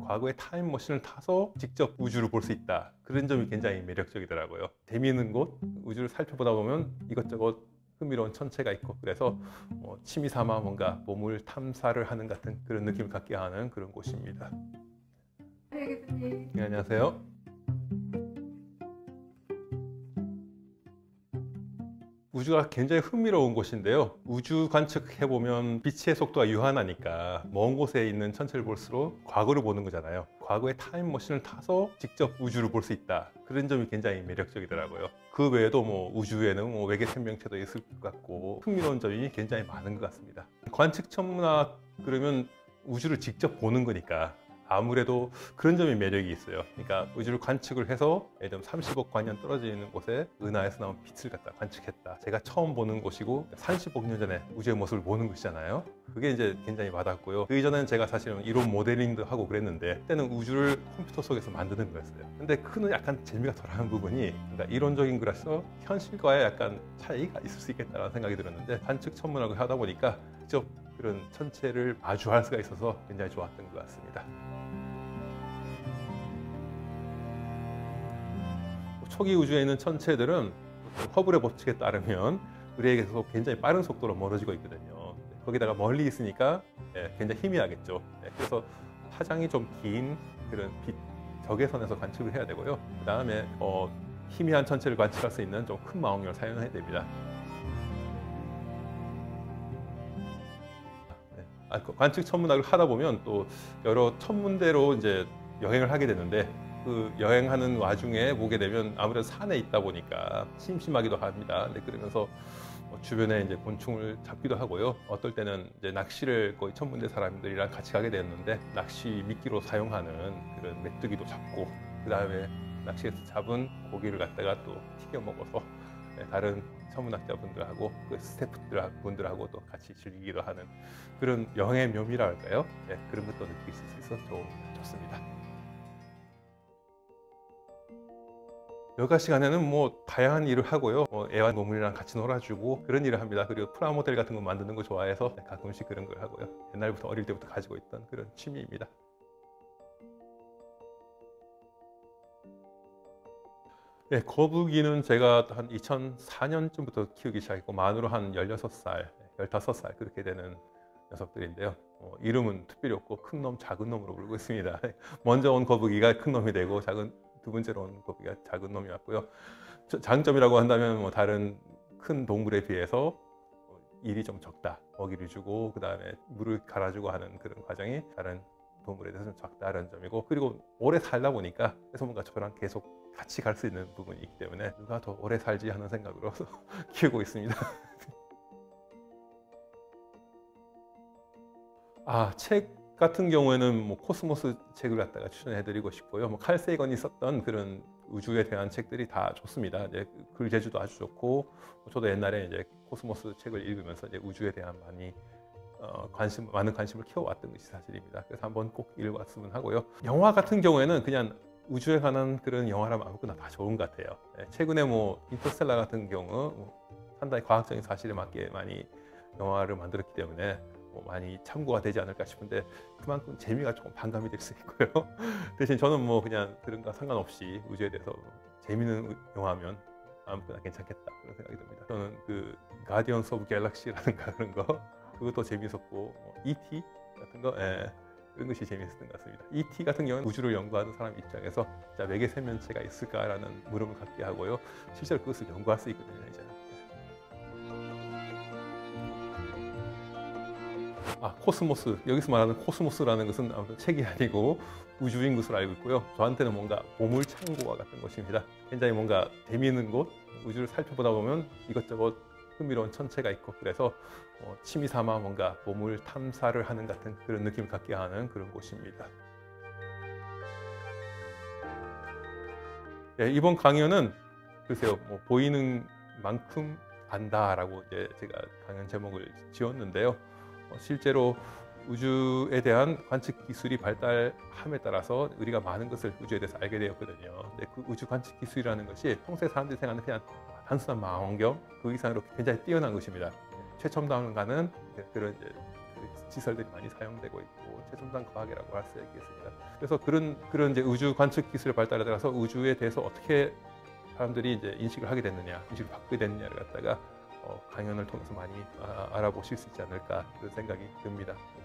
과거의 타임머신을 타서 직접 우주를 볼 수 있다. 그런 점이 굉장히 매력적이더라고요. 재미있는 곳, 우주를 살펴보다 보면 이것저것 흥미로운 천체가 있고, 그래서 취미 삼아 뭔가 보물 탐사를 하는 같은 그런 느낌을 갖게 하는 그런 곳입니다. 네, 교수님. 네, 안녕하세요. 우주가 굉장히 흥미로운 곳인데요. 우주 관측해보면 빛의 속도가 유한하니까 먼 곳에 있는 천체를 볼수록 과거를 보는 거잖아요. 과거의 타임머신을 타서 직접 우주를 볼 수 있다. 그런 점이 굉장히 매력적이더라고요. 그 외에도 우주에는 외계 생명체도 있을 것 같고 흥미로운 점이 굉장히 많은 것 같습니다. 관측 천문학 그러면 우주를 직접 보는 거니까 아무래도 그런 점이 매력이 있어요. 그러니까 우주를 관측을 해서 예를 들면 30억 광년 떨어져 있는 곳에 은하에서 나온 빛을 갖다 관측했다. 제가 처음 보는 곳이고 30억 년 전에 우주의 모습을 보는 것이잖아요. 그게 이제 굉장히 와닿고요. 그 이전에는 제가 사실은 이론 모델링도 하고 그랬는데 그때는 우주를 컴퓨터 속에서 만드는 거였어요. 근데 그는 약간 재미가 덜한 부분이, 그러니까 이론적인 거라서 현실과의 약간 차이가 있을 수 있겠다는 생각이 들었는데, 관측 천문학을 하다 보니까 직접 그런 천체를 마주할 수가 있어서 굉장히 좋았던 것 같습니다. 초기 우주에 있는 천체들은 허블의 법칙에 따르면 우리에게서 굉장히 빠른 속도로 멀어지고 있거든요. 거기다가 멀리 있으니까 굉장히 희미하겠죠. 그래서 파장이 좀 긴 그런 빛 적외선에서 관측을 해야 되고요. 그 다음에 희미한 천체를 관측할 수 있는 좀 큰 망원경을 사용해야 됩니다. 관측 천문학을 하다 보면 또 여러 천문대로 이제 여행을 하게 되는데, 그 여행하는 와중에 보게 되면 아무래도 산에 있다 보니까 심심하기도 합니다. 근데 그러면서 주변에 이제 곤충을 잡기도 하고요. 어떨 때는 이제 낚시를 거의 천문대 사람들이랑 같이 가게 되었는데, 낚시 미끼로 사용하는 그런 메뚜기도 잡고, 그 다음에 낚시에서 잡은 고기를 갖다가 또 튀겨 먹어서 다른 천문학자분들하고 그 스태프분들하고 또 같이 즐기기도 하는 그런 여행의 묘미라 할까요? 그런 것도 느낄 수 있어서 좋습니다. 여가 시간에는 다양한 일을 하고요. 애완동물이랑 같이 놀아주고 그런 일을 합니다. 그리고 프라모델 같은 거 만드는 거 좋아해서 가끔씩 그런 걸 하고요. 옛날부터 어릴 때부터 가지고 있던 그런 취미입니다. 네, 거북이는 제가 한 2004년쯤부터 키우기 시작했고, 만으로 한 16살, 15살 그렇게 되는 녀석들인데요. 이름은 특별히 없고 큰 놈, 작은 놈으로 부르고 있습니다. 먼저 온 거북이가 큰 놈이 되고 두 번째로 온 거북이가 작은 놈이 왔고요. 장점이라고 한다면 다른 큰 동물에 비해서 일이 좀 적다. 먹이를 주고 그 다음에 물을 갈아주고 하는 그런 과정이 다른 동물에 대해서 좀 적다라는 점이고, 그리고 오래 살다 보니까 그래서 뭔가 저랑 계속 같이 갈 수 있는 부분이 있기 때문에 누가 더 오래 살지 하는 생각으로 키우고 있습니다. 책 같은 경우에는 코스모스 책을 갖다가 추천해드리고 싶고요. 칼 세이건이 썼던 그런 우주에 대한 책들이 다 좋습니다. 이제 글 재주도 아주 좋고, 저도 옛날에 이제 코스모스 책을 읽으면서 이제 우주에 대한 많은 관심을 키워왔던 것이 사실입니다. 그래서 한번 꼭 읽어봤으면 하고요. 영화 같은 경우에는 그냥 우주에 관한 그런 영화라면 아무거나 다 좋은 것 같아요. 최근에 인터스텔라 같은 경우 상당히 과학적인 사실에 맞게 많이 영화를 만들었기 때문에 많이 참고가 되지 않을까 싶은데, 그만큼 재미가 조금 반감이 될 수 있고요. 대신 저는 그냥 그런 거 상관없이 우주에 대해서 재미있는 영화면 아무거나 괜찮겠다 그런 생각이 듭니다. 저는 그 가디언스 오브 갤럭시라든가 그런 거, 그것도 재미있었고, E.T. 같은 거, 그런 것이 재미있었던 것 같습니다. E.T. 같은 경우는 우주를 연구하는 사람 입장에서 외계 생명체가 있을까라는 물음을 갖게 하고요. 실제로 그것을 연구할 수 있거든요. 이제. 코스모스, 여기서 말하는 코스모스라는 것은 아무튼 책이 아니고 우주인 것으로 알고 있고요. 저한테는 뭔가 보물 창고와 같은 곳입니다. 굉장히 뭔가 재미있는 곳, 우주를 살펴보다 보면 이것저것 흥미로운 천체가 있고, 그래서 취미 삼아 뭔가 보물 탐사를 하는 같은 그런 느낌을 갖게 하는 그런 곳입니다. 이번 강연은 글쎄요, 보이는 만큼 안다라고 이제 제가 강연 제목을 지었는데요. 실제로 우주에 대한 관측 기술이 발달함에 따라서 우리가 많은 것을 우주에 대해서 알게 되었거든요. 근데 그 우주 관측 기술이라는 것이 평소에 사람들이 생각하는 그냥 단순한 망원경 그 이상으로 굉장히 뛰어난 것입니다. 최첨단을 가는 그런 시설들이 많이 사용되고 있고 최첨단 과학이라고 할 수 있겠습니다. 그래서 그런 이제 우주 관측 기술의 발달에 따라서 우주에 대해서 어떻게 사람들이 이제 인식을 하게 됐느냐, 인식을 바꾸게 됐느냐를 갖다가 강연을 통해서 많이 알아보실 수 있지 않을까 그런 생각이 듭니다.